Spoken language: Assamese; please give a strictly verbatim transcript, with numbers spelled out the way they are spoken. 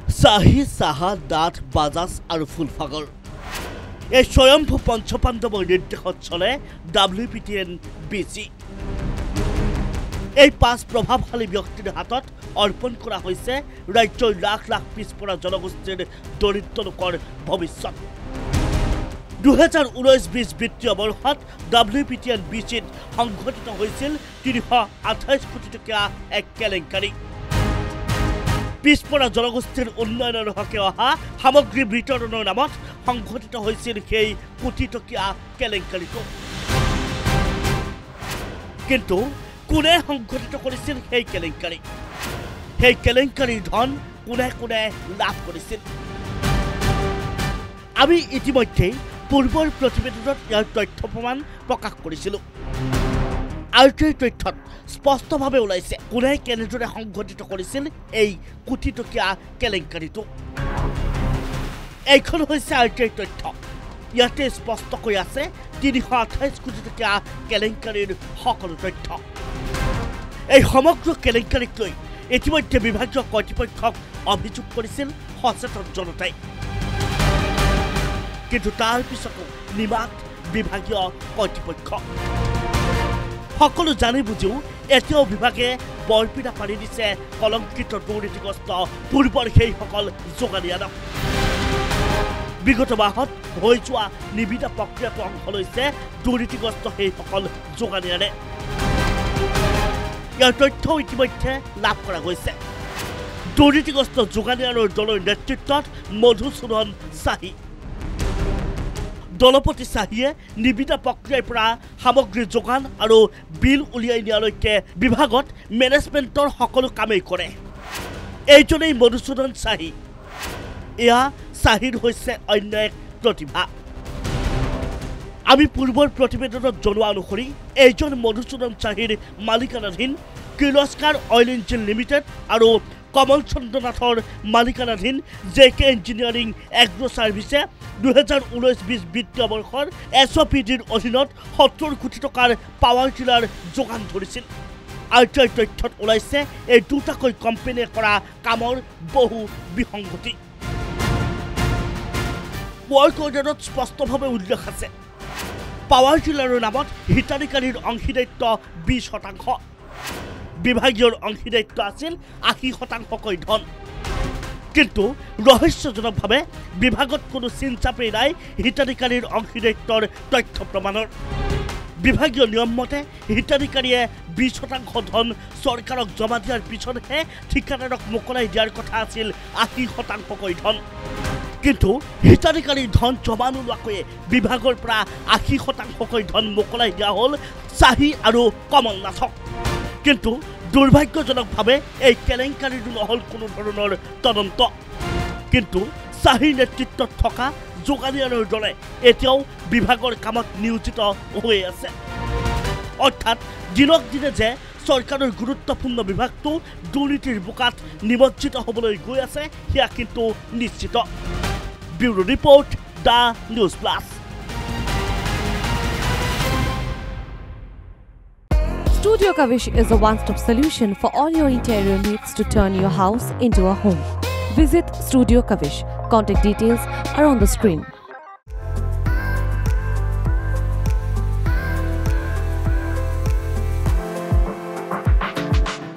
Sahi Saha Dat Bazas আৰু ফুলফাগৰ এই স্বয়ম্ভু পঞ্চপাণ্ডৱৰ নিৰ্দেশত চলে W P T Bc এই পাঁচ প্ৰভাৱশালী ব্যক্তিৰ হাতত অৰ্পণ কৰা হৈছে ৰাজ্যৰ লাখ লাখ পিছপৰা জনগোষ্ঠীৰ দৰিদ্ৰ লোকৰ ভৱিষ্যত দুই হাজাৰ ঊনৈশ বিশ বিত্তীয় বৰ্ষত W P T Bcত সংঘটিত হৈছিল তিনিশ আঠাইছ কোটি টকীয়া এক কেলেংকাৰী পিছপৰা জনগোষ্ঠীৰ উন্নয়নৰ হকে অহা সামগ্ৰী বিতৰণৰ নামত সংঘটিত হৈছিল সেই কোটি টকীয়া কেলেংকাৰীটো কিন্তু কোনে সংঘটিত কৰিছিল সেই কেলেংকাৰী সেই কেলেংকাৰীৰ ধন কোনে কোনে লাভ কৰিছিল আমি ইতিমধ্যে পূৰ্বৰ প্ৰতিবেদনত ইয়াৰ তথ্য প্ৰমাণ প্ৰকাশ কৰিছিলোঁ আৰু এই তথ্যত স্পষ্টভাৱে ওলাইছে কোনে কেনেদৰে সংঘটিত কৰিছিল এই কোটি টকীয়া কেলেংকাৰীটো এইখন হৈছে আৰু এই তথ্য ইয়াতে স্পষ্টকৈ আছে তিনিশ আঠাইছ কোটি টকীয়া কেলেংকাৰীৰ সকলো তথ্য এই সমগ্ৰ কেলেংকাৰীক লৈ ইতিমধ্যে বিভাগীয় কৰ্তৃপক্ষক অভিযোগ কৰিছিল সচেতন জনতাই কিন্তু তাৰ পিছতো নিমাত বিভাগীয় কৰ্তৃপক্ষ সকলো জানি বুজিও এতিয়াও বিভাগে বৰপিটা পাৰি দিছে কলংকিত দুৰ্নীতিগ্ৰস্ত পূৰ্বৰ সেইসকল যোগানীয়ানক বিগত মাহত হৈ যোৱা নিবিদা প্ৰক্ৰিয়াটো অংশ লৈছে দুৰ্নীতিগ্ৰস্ত সেইসকল যোগানীয়ানে ইয়াৰ তথ্য ইতিমধ্যে লাভ কৰা গৈছে দুৰ্নীতিগ্ৰস্ত যোগানীয়ানৰ দলৰ নেতৃত্বত মধুসূদন চাহি দলপতি চাহিয়ে নিবিদা প্ৰক্ৰিয়াৰ পৰা সামগ্ৰী যোগান আৰু বিল উলিয়াই নিয়ালৈকে বিভাগত মেনেজমেণ্টৰ সকলো কামেই কৰে এইজনেই মধুসূদন চাহি এয়া চাহিৰ হৈছে অন্য এক প্ৰতিভা আমি পূৰ্বৰ প্ৰতিবেদনত জনোৱা অনুসৰি এইজন মধুসূদন চাহিৰ মালিকানাধীন কিৰ্লোস্কাৰ অইল ইঞ্জিন লিমিটেড আৰু কমল চন্দ্ৰনাথৰ মালিকানাধীন জে কে ইঞ্জিনিয়াৰিং এগ্ৰো ছাৰ্ভিচে দুই হাজাৰ ঊনৈশ বিশ বিত্তীয় বৰ্ষৰ এছ অ' পি ডিৰ অধীনত সত্তৰ কোটি টকাৰ পাৱাৰ টিলাৰ যোগান ধৰিছিল আৰু এই তথ্যত ওলাইছে এই দুটাকৈ কোম্পানীয়ে কৰা কামৰ বহু বিসংগতি ৱৰ্ক অৰ্ডাৰত স্পষ্টভাৱে উল্লেখ আছে পাৱাৰ টিলাৰৰ নামত হিতাধিকাৰীৰ অংশীদাৰিত্ব বিশ শতাংশ বিভাগীয় অংশীদাৰিত্ব আছিল আশী শতাংশকৈ ধন কিন্তু ৰহস্যজনকভাৱে বিভাগত কোনো চিনচাপেই নাই হিতাধিকাৰীৰ অংশীদাৰিত্বৰ তথ্য প্ৰমাণৰ বিভাগীয় নিয়ম মতে হিতাধিকাৰীয়ে বিশ শতাংশ ধন চৰকাৰক জমা দিয়াৰ পিছতহে ঠিকাদাৰক মোকলাই দিয়াৰ কথা আছিল আশী শতাংশকৈ ধন কিন্তু হিতাধিকাৰীৰ ধন জমা নোলোৱাকৈয়ে বিভাগৰ পৰা আশী শতাংশকৈ ধন মোকলাই দিয়া হ'ল চাহি আৰু কমল নাথক কিন্তু দুৰ্ভাগ্যজনকভাৱে এই কেলেংকাৰীটো নহল কোনো ধৰণৰ তদন্ত কিন্তু চাহিৰ নেতৃত্বত থকা যোগানীয়ানৰ দলে এতিয়াও বিভাগৰ কামত নিয়োজিত হৈ আছে অৰ্থাৎ দিনক দিনে যে চৰকাৰৰ গুৰুত্বপূৰ্ণ বিভাগটো দুৰ্নীতিৰ বোকাত নিমজ্জিত হ'বলৈ গৈ আছে সেয়া কিন্তু নিশ্চিত bureau report the news plus Studio Kavish is a one-stop solution for all your interior needs to turn your house into a home. Visit Studio Kavish. Contact details are on the screen.